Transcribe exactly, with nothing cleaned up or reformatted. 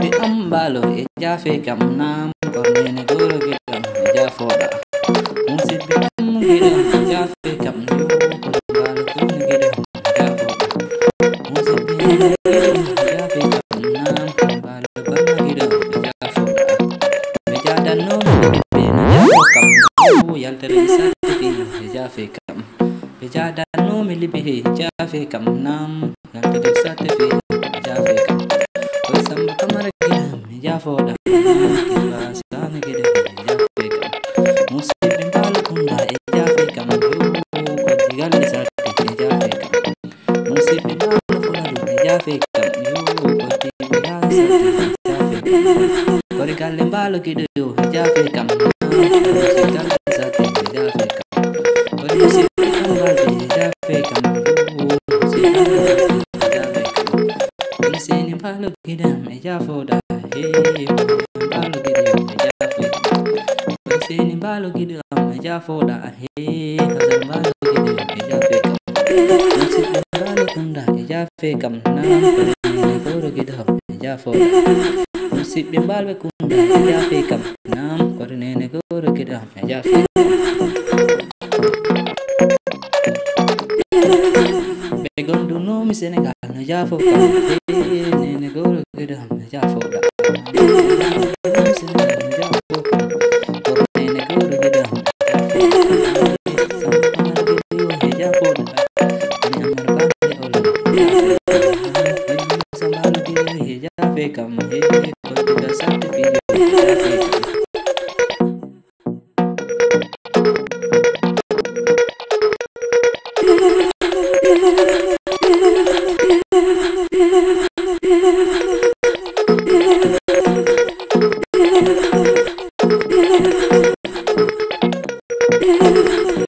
bi ambalo e jafe kam nam kornene goro gidam e jafoda musid bi am gidam e jafe kam yo ambalo kun gidam e jafoda musid bi am gidam e jafe kam nam ambalo ban gidam e jafoda be jadan no be be no jafo kam yo yaltere satti e jafe kam be jadan no me libe e jafe kam nam yaltere satti e jafe kam samba kamara gidam e jafoda kiba sana gidam e jafe kam musib mbalo kunda e jafe kam yo ko digal satti e jafe kam musib mbalo fuladu e jafe kam yo ko digal satti e jafe kam ko digal mbalo gido yo e jafe kam digal satti e jafe kam ko musib mbalo e jafe kam yo sini mbalo gidam e jafoda he mbalo gidam e jafe sini mbalo gidam e jafoda he hazar mbalo gidam e jafe kam musib mbalo kunda e jafe kam nam ne goro gidam e jafoda musib mbalo kunda e jafe kam nam korne ne goro gidam e jafe be gondu no mi Senegal no jafo kam ne goro gidam e jafoda Senegal no jafo kam korne ne goro gidam e jafoda ni amar bande ola sambalo gidam e jafe kam he ko diga satti video jafe